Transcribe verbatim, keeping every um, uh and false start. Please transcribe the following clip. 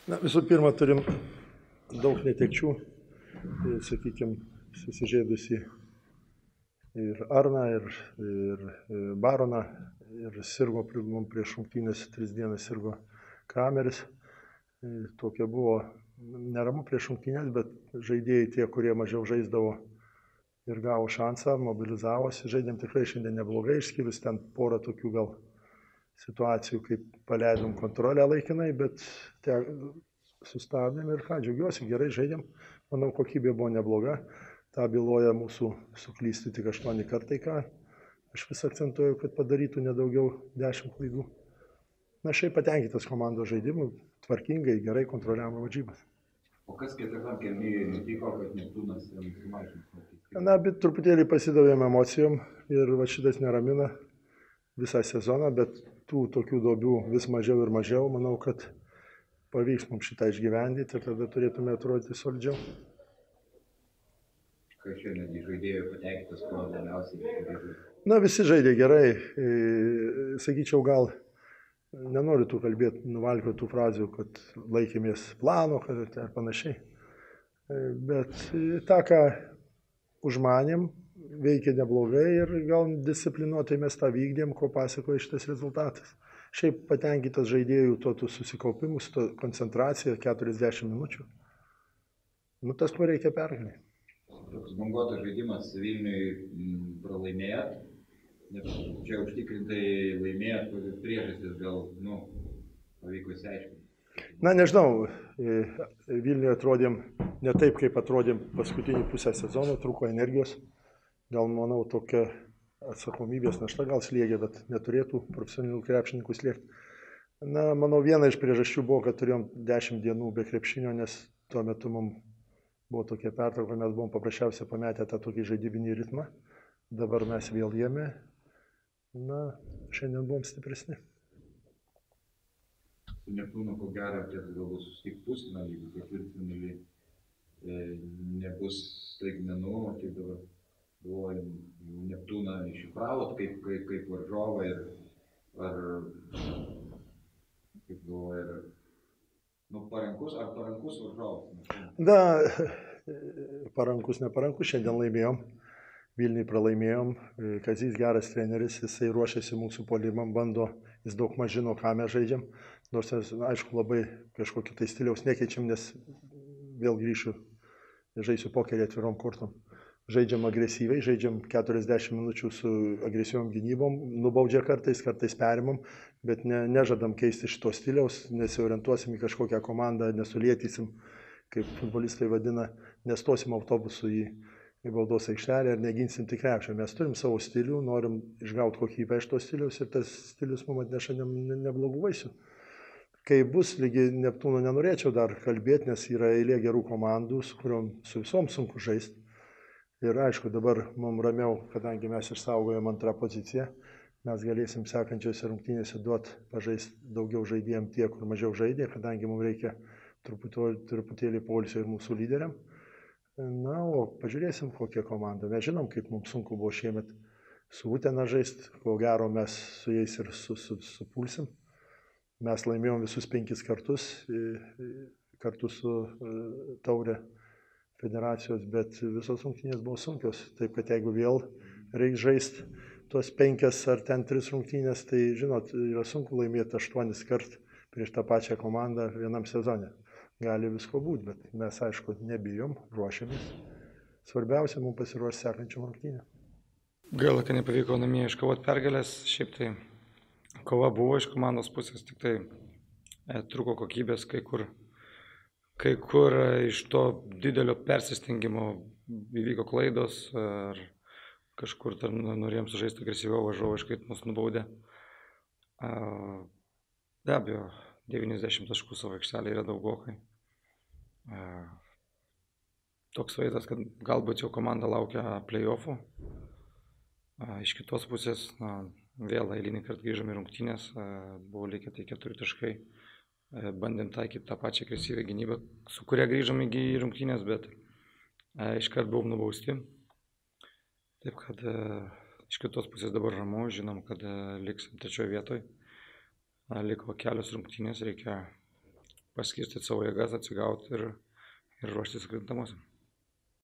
Na, visų pirma, turim daug netekčių, sakykime, susižeidusi ir Arną, ir, ir Baroną, ir sirgo mums prieš rungtynės, tris dienas sirgo Krameris. Tokia buvo neramu prieš rungtynės, bet žaidėjai tie, kurie mažiau žaisdavo ir gavo šansą, mobilizavosi, žaidėm tikrai šiandien neblogai, išskyrus ten porą tokių gal situacijų, kaip paleidom kontrolę laikinai, bet te, sustabdėm ir ką, džiaugiuosi, gerai žaidėm, manau, kokybė buvo nebloga, tą byloja mūsų suklysti tik aštuoni kartai, ką aš vis akcentuoju, kad padarytų nedaugiau dešimt klaidų. Na, šiaip patenkintas komandos žaidimu, tvarkingai, gerai kontroliavimo varžybas. O kas ketvirtam kėlinyje nutiko, kad Neptūnas sumažino? Na, bet truputėlį pasidavėm emocijom ir va šitas neramina visą sezoną, bet tų tokių duobių vis mažiau ir mažiau. Manau, kad pavyks mums šitą išgyvendyti ir tada turėtume atrodyti solidžiau. Ką šiandien žaidėjų patenkintas, kuo labiausiai? Na, visi žaidė gerai. Sakyčiau, gal nenoriu tų kalbėti, nuvalkioti tų frazių, kad laikėmės plano ar panašiai. Bet tą, ką užmanėm, veikė neblogai ir gal disciplinuotai mes tą vykdėm, ko pasakoja šitas rezultatas. Šiaip patenkintas žaidėjų to susikaupimus, to koncentracija keturiasdešimt minučių. Nu, tas ko reikia pergalį. Toks banguotas žaidimas Vilniui pralaimėjot. Čia užtikrintai laimėjot, priežastis gal, nu, pavyko įsiaiškinti. Na, nežinau, Vilniuje atrodėm ne taip, kaip atrodėm paskutinį pusę sezono, trūko energijos. Gal, manau, tokia atsakomybės našta gal slėgė, bet neturėtų profesionalių krepšininkų slėgti. Na, manau, viena iš priežasčių buvo, kad turėjom dešimt dienų be krepšinio, nes tuo metu mums buvo tokia pertrauka, mes buvom paprasčiausiai pametę tą tokį žaidybinį ritmą. Dabar mes vėl jėme. Na, šiandien buvom stipresni. Su Neptūnu, ko gero, reikėtų galbūt susitikti pusfinalį, jeigu ketvirtfinalį e, nebus staigmenų, kaip dabar galvojam, Neptūną iššifravot kaip, kaip, kaip varžovą ir ar, kaip galvoja, nu, parankus, ar parankus varžovas? Da, parankus, neparankus, šiandien laimėjom. Vilniui pralaimėjom, Kazys geras treneris, jisai ruošiasi mūsų puolimam, bando, jis daug maž žino, ką mes žaidžiam, nors aišku labai kažkokį tai stiliaus nekeičiam, nes vėl grįšiu, žaisiu pokerį atvirom kortom. Žaidžiam agresyviai, žaidžiam keturiasdešimt minučių su agresyviom gynybom, nubaudžia kartais, kartais perimam, bet ne, nežadam keisti šito stiliaus, nesiorientuosim į kažkokią komandą, nesulėtysim, kaip futbolistai vadina, nestosim autobusu į į baudos aikštelę ir neginsim tik krepšio. Mes turim savo stilių, norim išgauti kokybę iš to stiliaus ir tas stilius mums atneša ne, ne, neblogų vaisių. Kai bus, lygi Neptūno nenorėčiau dar kalbėti, nes yra eilė gerų komandų, su kuriuom su visom sunku žaisti. Ir aišku, dabar mums ramiau, kadangi mes išsaugojom antrą poziciją, mes galėsim sekančiose rungtynėse duoti pažaisti daugiau žaidėjim tie, kur mažiau žaidė, kadangi mums reikia truputėlį, truputėlį poilsio ir mūsų lyderiam. Na, o pažiūrėsim, kokią komandą. Mes žinom, kaip mums sunku buvo šiemet su Utena žaisti, ko gero mes su jais ir su, su, supulsim. Mes laimėjom visus penkis kartus, kartu su taurė federacijos, bet visos rungtynės buvo sunkios. Taip, kad jeigu vėl reiks žaisti tuos penkias ar ten tris rungtynės, tai, žinot, yra sunku laimėti aštuonis kart prieš tą pačią komandą vienam sezone. Gali visko būti, bet mes, aišku, nebijom, ruošiamės. Svarbiausia, mums pasiruošti sekančiam rungtynėm. Gaila, kad nepavyko namie iškovoti pergalės, šiaip tai kova buvo iš komandos pusės, tik tai e, trūko kokybės, kai kur, kai kur iš to didelio persistengimo įvyko klaidos, ar kažkur norėjom sužaisti agresyviau, varžovaiškai mus nubaudė. Be abejo, devyniasdešimt taškų savo aikštelė yra daugokai. Toks vaizdas, kad galbūt jau komanda laukia play-offų. Iš kitos pusės, na, vėl eilinį kartą grįžome į rungtynės, buvo likę tai keturi taškai. Bandėm taikyti tą pačią agresyvią gynybą, su kuria grįžome į rungtynės, bet iškart buvom nubausti. Taip kad iš kitos pusės dabar ramu, žinom, kad liksim trečioje vietoje. Liko kelios rungtynės, reikia paskirstyti savo jėgas, atsigauti ir, ir ruoštis atkrintamosiam.